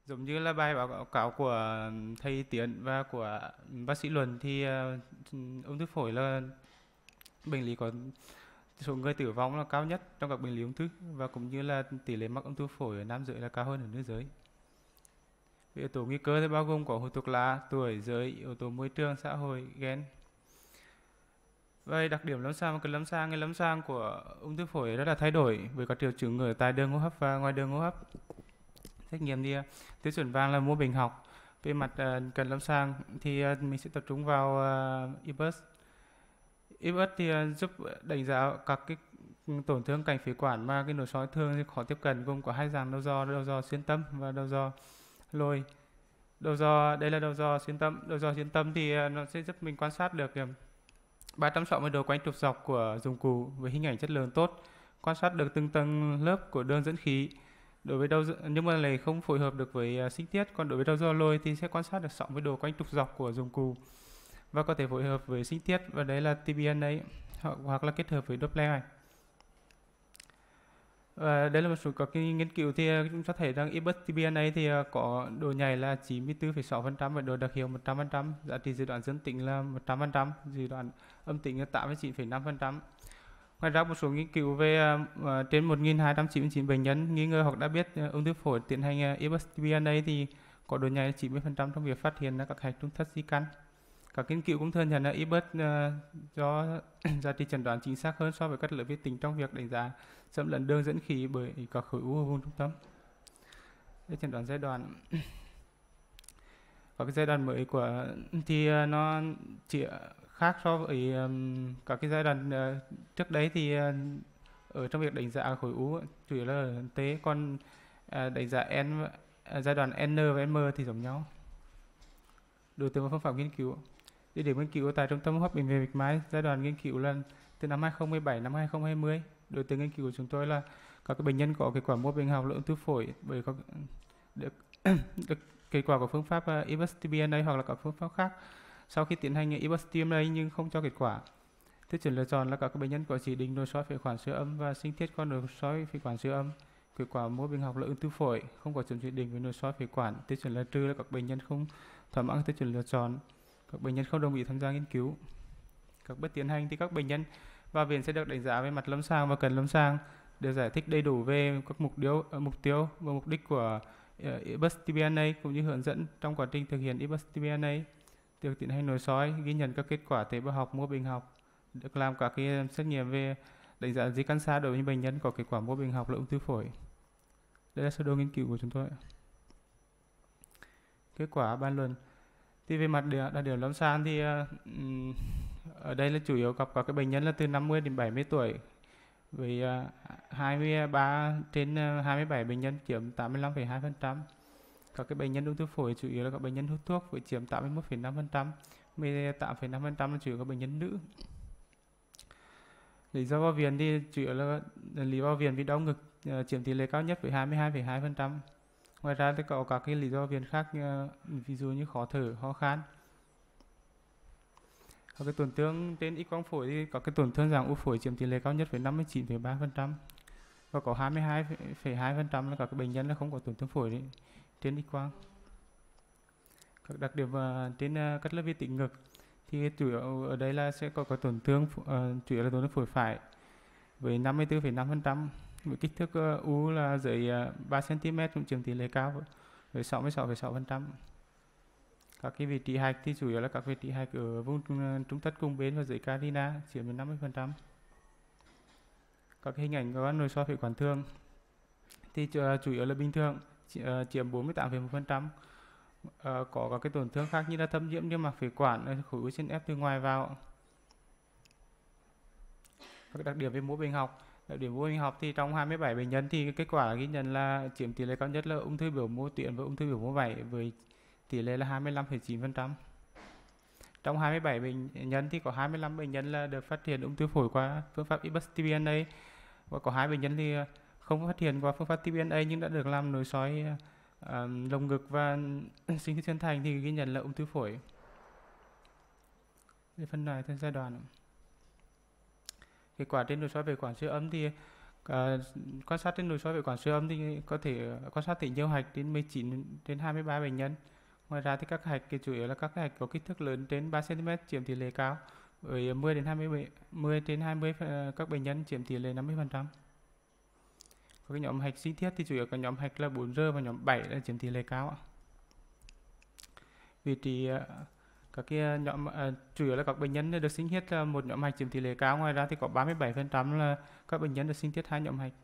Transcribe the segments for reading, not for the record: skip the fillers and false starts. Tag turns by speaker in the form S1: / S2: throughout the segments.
S1: Giống như là bài báo cáo của thầy Tiến và của bác sĩ Luận thì ung thư phổi là bệnh lý có số người tử vong là cao nhất trong các bệnh lý ung thư, và cũng như là tỷ lệ mắc ung thư phổi ở nam giới là cao hơn ở nữ giới. Yếu tố nguy cơ thì bao gồm có hút thuốc lá, tuổi, giới, yếu tố môi trường, xã hội, gen. Về đặc điểm lâm sàng, cái lâm sàng của ung thư phổi rất là thay đổi với các triệu chứng ở tại đường hô hấp và ngoài đường hô hấp. Xét nghiệm thì tiêu chuẩn vàng là mô bệnh học. Về mặt cận lâm sàng thì mình sẽ tập trung vào IBUS. IBUS thì giúp đánh giá các cái tổn thương cảnh phế quản mà cái nội soi thường thì khó tiếp cận, gồm có hai dạng đầu dò xuyên tâm và đầu dò lồi. Đây là đầu dò xuyên tâm. Đầu dò xuyên tâm thì nó sẽ giúp mình quan sát được 360 độ quanh trục dọc của dụng cụ với hình ảnh chất lượng tốt, quan sát được từng tầng lớp của đường dẫn khí. Đối với nhưng mà lại không phối hợp được với sinh tiết, còn đối với đầu dò lồi thì sẽ quan sát được 60 độ quanh trục dọc của dụng cụ và có thể phối hợp với sinh tiết, và đấy là TBNA hoặc là kết hợp với Doppler này. Đây là một số các cái nghiên cứu thì chúng cho thấy rằng IBUS TBNA thì có độ nhạy là 94,6% và độ đặc hiệu 100%, giá trị dự đoán dương tính là 100%, dự đoán âm tính là 89,5%. Ngoài ra một số nghiên cứu về trên 1.299 bệnh nhân nghi ngờ hoặc đã biết ung thư phổi tiến hành IBUS TBNA thì có độ nhạy là 90% trong việc phát hiện ra các hạch trung thất di căn. Các nghiên cứu cũng thừa nhận là IBUS do giá trị chẩn đoán chính xác hơn so với các lớp vi tính trong việc đánh giá xâm lấn đường dẫn khí bởi các khối u ở vùng trung tâm. Để chẩn đoán giai đoạn, các cái giai đoạn mới của thì nó chỉ khác so với các cái giai đoạn trước đấy thì ở trong việc đánh giá khối u chủ yếu là ở T, còn đánh giá N giai đoạn N và M thì giống nhau. Đối tượng và phương pháp nghiên cứu. Địa điểm nghiên cứu tại Trung tâm hô hấp bệnh viện Bạch Mai, giai đoạn nghiên cứu là từ năm 2017 năm 2020. Đối tượng nghiên cứu của chúng tôi là các bệnh nhân có kết quả mô bệnh học là ung thư phổi bởi có được, được kết quả của phương pháp IBUS TBNA hoặc là các phương pháp khác. Sau khi tiến hành IBUS TBNA nhưng không cho kết quả, tiêu chuẩn lựa chọn là các bệnh nhân có chỉ định nội soi phế quản siêu âm và sinh thiết qua nội soi phế quản siêu âm. Kết quả mô bệnh học là ung thư phổi, không có chỉ định với nội soi phế quản. Tiêu chuẩn là trừ là các bệnh nhân không thỏa mãn tiêu chuẩn lựa chọn, các bệnh nhân không đồng ý tham gia nghiên cứu. Các bước tiến hành thì các bệnh nhân vào viện sẽ được đánh giá về mặt lâm sàng và cận lâm sàng, được giải thích đầy đủ về các mục tiêu và mục đích của IBUS TBNA cũng như hướng dẫn trong quá trình thực hiện IBUS TBNA. Được tiến hành nội soi ghi nhận các kết quả tế bào học, mô bệnh học, được làm các cái xét nghiệm về đánh giá di căn xa đối với bệnh nhân có kết quả mô bệnh học là ung thư phổi. Đây là sơ đồ nghiên cứu của chúng tôi. Kết quả bàn luận thì về mặt đặc điểm lâm sàng thì ở đây là chủ yếu gặp các cái bệnh nhân là từ 50 đến 70 tuổi với 23 trên 27 bệnh nhân chiếm 85,2%. Các cái bệnh nhân ung thư phổi chủ yếu là các bệnh nhân hút thuốc với chiếm 81,5%, 18,5% là chủ yếu các bệnh nhân nữ. Lý do vào viện thì chủ yếu là lý vào viện vì đau ngực chiếm tỷ lệ cao nhất với 22,2%. Ngoài ra thì có các cái lý do viện khác ví dụ như khó thở, ho khan. Các cái tổn thương trên X quang phổi thì có cái tổn thương dạng u phổi chiếm tỷ lệ cao nhất với 59,3%, và có 22,2% là các cái bệnh nhân là không có tổn thương phổi đấy, trên X quang. Các đặc điểm trên cắt lớp vi tính ngực thì chủ yếu ở đây là sẽ có tổn thương chủ yếu là tổn thương phổi phải với 54,5%, với kích thước u là dưới 3 cm cũng chiếm tỷ lệ cao với 66,6%. Các cái vị trí hạch thì chủ yếu là các vị trí hạch ở vùng trung thất cùng bên và dưới carina chiếm đến 50%. Các hình ảnh của nội soi phế quản thường thì chủ yếu là bình thường, chiếm 48,1%. Có các cái tổn thương khác như là thâm nhiễm niêm mạc phế quản, khối u trên ép từ ngoài vào. Các đặc điểm về mô bệnh học. Đặc điểm mô bệnh học thì trong 27 bệnh nhân thì kết quả ghi nhận là chiếm tỷ lệ cao nhất là ung thư biểu mô tuyến và ung thư biểu mô vảy với tỷ lệ là 25,9%. Trong 27 bệnh nhân thì có 25 bệnh nhân là được phát hiện ung thư phổi qua phương pháp IBUS TBNA, và có 2 bệnh nhân thì không phát hiện qua phương pháp TBNA nhưng đã được làm nội soi lồng ngực và sinh thiết chân thành thì ghi nhận là ung thư phổi. Để phân loại theo giai đoạn. Kết quả trên nội soi phế quản siêu âm thì À, quan sát trên nội soi với quản siêu âm thì có thể quan sát thấy nhiều hạch đến 19 đến 23 bệnh nhân. Ngoài ra thì các hạch chủ yếu là các hạch có kích thước lớn trên 3 cm chiếm tỷ lệ cao. Ở 10 đến 20 10 đến 20 các bệnh nhân chiếm tỷ lệ 50%. Có cái nhóm hạch sinh thiết thì chủ yếu các nhóm hạch là 4R và nhóm 7 là chiếm tỷ lệ cao. Vị trí các cái nhóm chủ yếu là các bệnh nhân được sinh thiết một nhóm hạch chiếm tỷ lệ cao, ngoài ra thì có 37% là các bệnh nhân được sinh thiết hai nhóm hạch.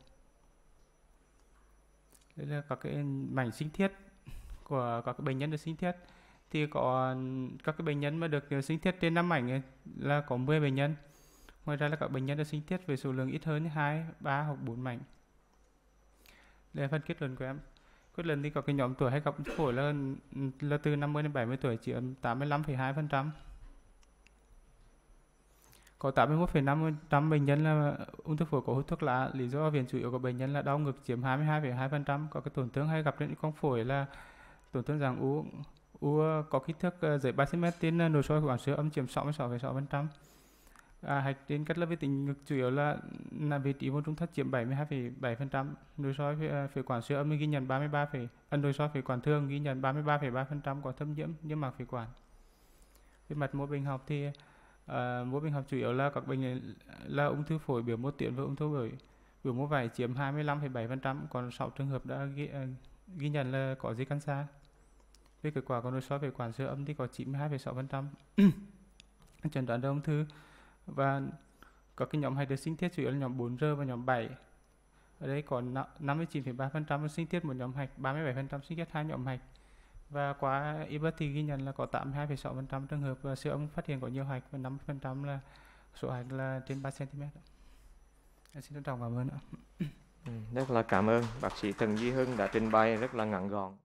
S1: Đây là các cái mảnh sinh thiết của các bệnh nhân được sinh thiết, thì có các cái bệnh nhân mà được sinh thiết trên 5 mảnh là có 10 bệnh nhân. Ngoài ra là các bệnh nhân được sinh thiết với số lượng ít hơn 2, 3 hoặc 4 mảnh. Đây là phần kết luận của em. Kết luận thì có cái nhóm tuổi hay gặp phổi là từ 50 đến 70 tuổi chiếm 85,2%. Có 81,5% bệnh nhân là ung thư phổi có hút thuốc lá. Lý do viện chủ yếu của bệnh nhân là đau ngực chiếm 22,2%. Có cái tổn thương hay gặp trên khoang phổi là tổn thương dạng u có kích thước dưới 3 cm trên nội soi của quản siêu âm chiếm 66,6%. Hạch trên cắt lớp vi tính ngực chủ yếu là vị trí môn trung thất chiếm 72,7%. Nội soi phế quản siêu âm ghi nhận 33, nội soi phế quản thường ghi nhận 33,3% có thâm nhiễm niêm mạc phế quản. Về mặt mô bệnh học thì mô bệnh học chủ yếu là các bệnh là ung thư phổi biểu mô tuyến và ung thư phổi biểu mô vảy chiếm 25,7%, còn 6 trường hợp đã ghi nhận là có di căn xa. Về kết quả của nội soi phế quản siêu âm thì có 92,6% chẩn đoán ung thư, và có cái nhóm hạch được sinh thiết chủ yếu là nhóm 4R và nhóm 7. Ở đây có 59,3% sinh thiết một nhóm hạch, 37% sinh thiết hai nhóm hạch. Và qua IBUT thì ghi nhận là có 82,6% trường hợp siêu âm phát hiện có nhiều hạch và 50% là số hạch là trên 3 cm. Xin trân trọng cảm ơn ạ.
S2: Rất là cảm ơn bác sĩ Trần Duy Hưng đã trình bày rất là ngắn gọn.